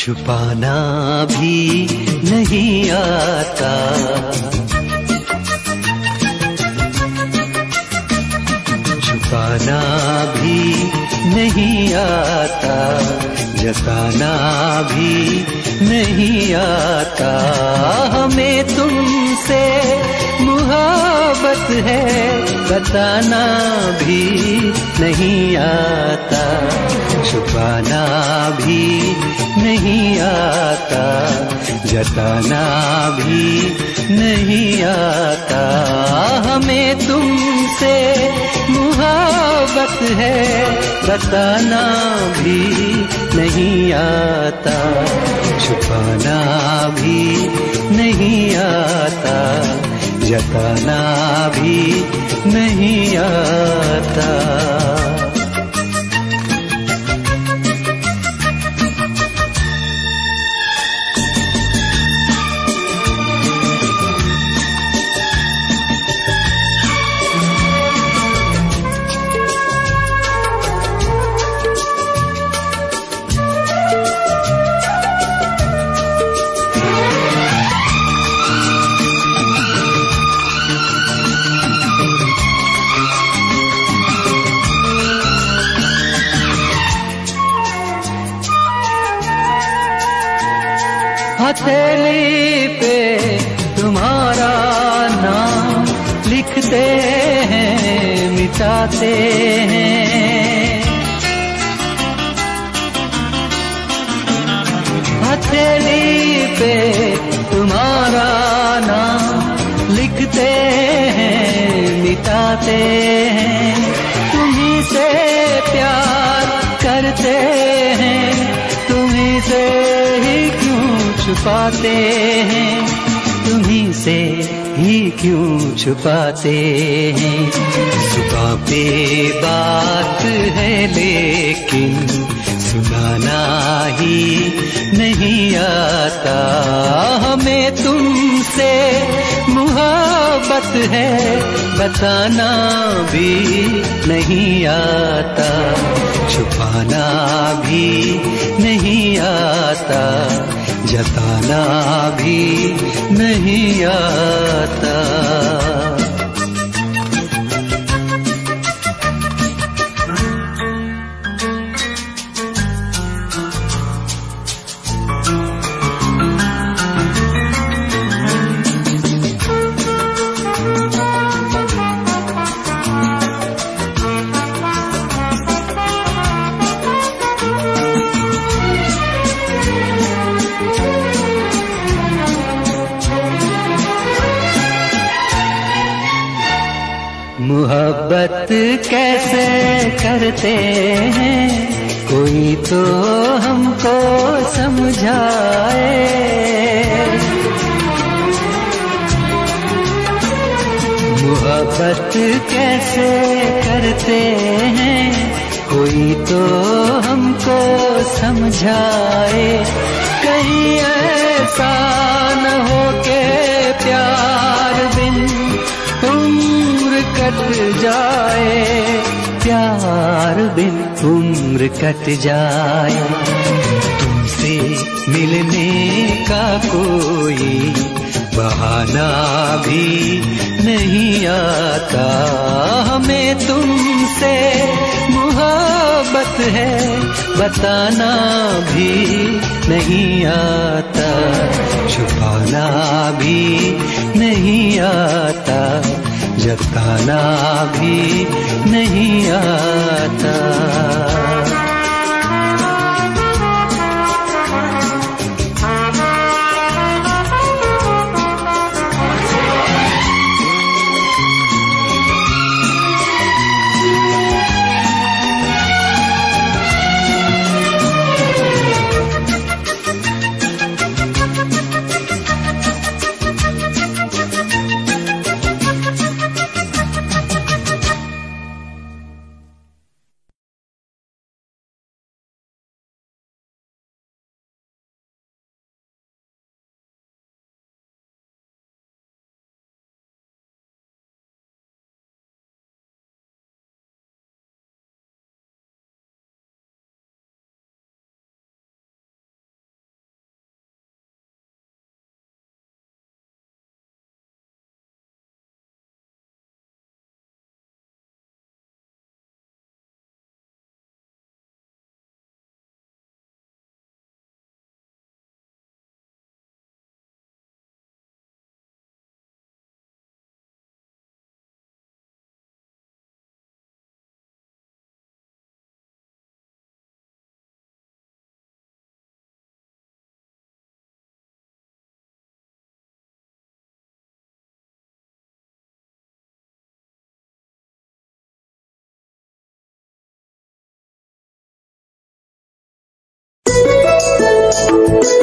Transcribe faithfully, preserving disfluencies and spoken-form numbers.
छुपाना भी नहीं आता, छुपाना भी नहीं आता, जताना भी नहीं आता। हमें तुमसे मोहब्बत है बताना भी नहीं आता, छुपाना भी नहीं आता, जताना भी नहीं आता। हमें तुमसे मोहब्बत है बताना भी नहीं आता, छुपाना भी नहीं आता, जताना भी नहीं आता। हथेली पे तुम्हारा नाम लिखते हैं मिटाते हैं, हथेली पे तुम्हारा नाम लिखते हैं मिटाते हैं। तुम्हीं से प्यार करते हैं, तुम्हीं से ही क्यों छुपाते हैं, तुम्हीं से ही क्यों छुपाते हैं। सुबह पे बात है लेकिन सुनाना ही नहीं आता। हमें तुमसे मोहब्बत है बताना भी नहीं आता, छुपाना भी नहीं आता, जताना भी नहीं आता। मोहब्बत कैसे करते हैं कोई तो हमको समझाए, मोहब्बत कैसे करते हैं कोई तो हमको समझाए। कहीं ऐसा न हो के प्यार बिन उम्र कट जाए, प्यार बिन उम्र कट जाए। तुमसे मिलने का कोई बहाना भी नहीं आता। हमें तुमसे मोहब्बत है बताना भी नहीं आता, छुपाना भी नहीं आता, जताना भी नहीं आता। है।